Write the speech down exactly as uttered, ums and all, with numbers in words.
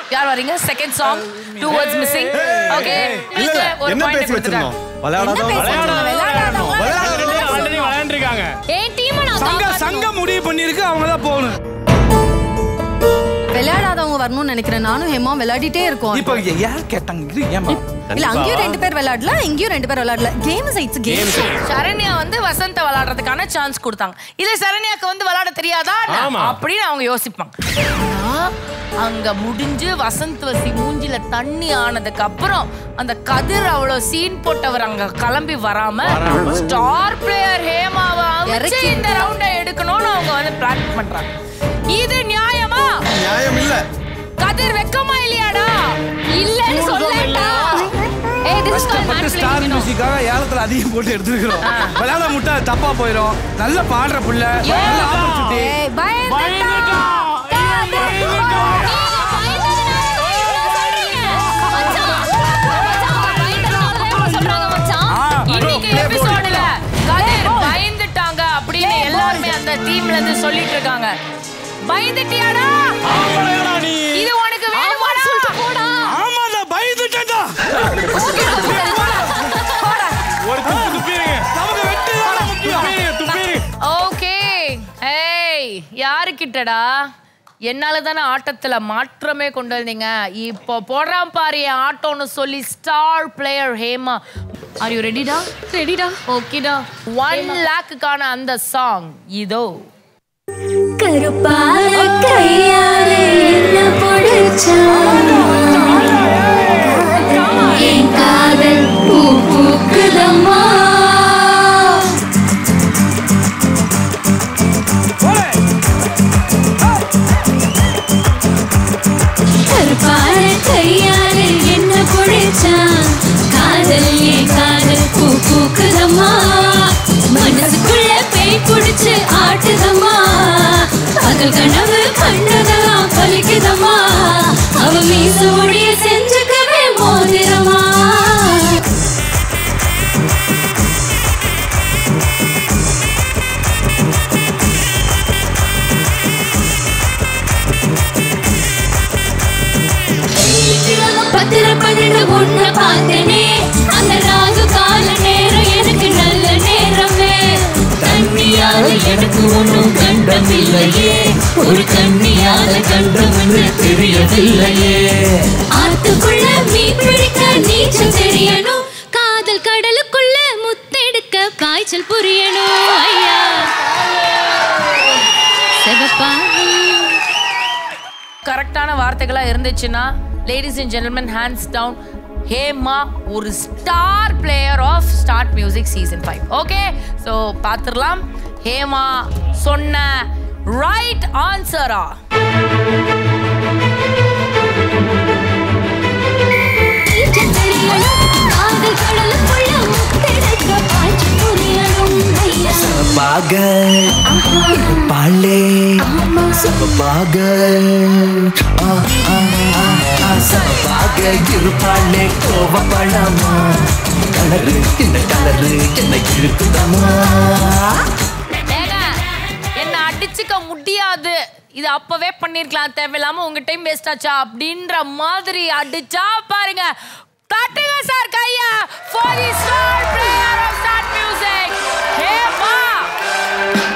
யார் வரீங்க? Second song two words missing. Okay என்ன பேசி வச்சிருந்தோம்? விளையாடாதவங்க விளையாடாதவங்க ஆல்ரெடி விளையாண்டிருக்காங்க. ஏன் டீம் நான் சங்க சங்க முடிவு பண்ணிருக்கு, அவங்க தான் போகணும். விளையாடாதவங்க வரணும்னு நினைக்கிறேன். நானும் ஹேமா விளையாடிட்டே இருக்கோம். இப்போ யார் கேட்டாங்க? ஏமா இல்ல அங்கேயும் ரெண்டு பேர் விளையாடல, இங்கேயும் ரெண்டு பேர் விளையாடல. Game is it's game. Saranya வந்து வசந்த விளையாடுறதுக்கான சான்ஸ் கொடுத்தாங்க. இல்ல சரண்யாக்கு வந்து விளையாட தெரியாதா அப்படின்னு அவங்க யோசிப்பாங்க. அங்க முடிஞ்சு வசந்த் வசி மூஞ்சில தண்ணி ஆனதுக்கு அப்புறம் அந்த கதிர் அவ்வளவு சீன் போட்டவர் அங்க கிளம்பி வராம ஸ்டார் பிளேயர் ஹேமாவை அமைச்சு இந்த ரவுண்டை எடுக்கணும்னு அவங்க வந்து பிளான் பண்றாங்க. இது நியாயமா? நியாயம் இல்ல. கதிர் வெக்கமா இல்லையாடா? இல்லன்னு சொல்லட்டா? ஏய் திஸ் இஸ் கால்ட் ஸ்டார் மியூசிக்காக ஏலத்துல அதிகம் போட்டு எடுத்துக்கிறோம். விளையாட முட்டா தப்பா போயிடும். நல்ல பாடுற புள்ள, நல்ல ஆப்பர்ச்சுனிட்டி. ஏய் பயந்துடா. அப்படின்னு எல்லாருமே அந்த டீம்ல இருந்து சொல்லிட்டு இருக்காங்க. பயந்துட்டியாடா? ஆமாடா நீ. இது உனக்கு வேணுமாடா? சொல்லிட்டு போடா. ஆமாடா பயந்துட்டடா. ஒரு துப்பி துப்பிங்க. நமக்கு வெற்றி தான் முக்கியம். துப்பி. ஓகே. ஏய் யாரு கிட்டடா? என்னால தான ஆட்டத்துல மாற்றமே கொண்டு வந்தீங்க. இப்போ போடுறான் பாரு என் ஆட்டோன்னு சொல்லி star player Hema. Are you ரெடிடா? ரெடிடா. ஓகேடா. ஒன் லேக்குக்கான அந்த சாங் இதோ. கருப்பால கையால என்ன பொடிச்சா என் காதல் பூ பூக்குதம்மா கருப்பால கையால என்ன பொடிச்சா காதல் என் காதல் பூ பூக்குதம்மா மனசுக்குள்ள பேய் புடிச்சு ஆட்டுதம்மா பகல் கனவு கண்டதெல்லாம் பலிக்குதம்மா அவ மீச ஒடிய செஞ்சுக்கவே மோதிரமா பத்திர பன்னெண்டு ஒண்ணு பார்த்தனே அந்த ராகு கால நேரம் எனக்கு நல்ல நேரமே கண்ணியால எனக்கு ஒன்றும் கண்டம் இல்லையே ஒரு கண்ணியால கண்டம் என்று தெரியவில்லையே ஆத்துக்குள்ள மீன் பிடிக்க நீச்சல் தெரியணும் காதல் கடலுக்குள்ள முத்தெடுக்க காய்ச்சல் புரியணும் ஐயா செவப்பா கரெக்டான வார்த்தைகளா இருந்துச்சுன்னா ladies and gentlemen hands down Hema ஒரு star player of start music season five. Okay so பார்த்துடலாம் ஹேமா சொன்ன ரைட் ஆன்சரா? சபாக பாலே சபாக சபாக இருப்பாளே கோவப்படாமா கலரு இந்த கலரு என்ன இருக்குதாமா என்ன அடிச்சுக்க முடியாது இது அப்பவே பண்ணிருக்கலாம் தேவையில்லாம உங்க டைம் வேஸ்ட் ஆச்சா அப்படின்ற மாதிரி அடிச்சா பாருங்க. தட்டுங்க சார் கையா for the star player of Start Music Hema.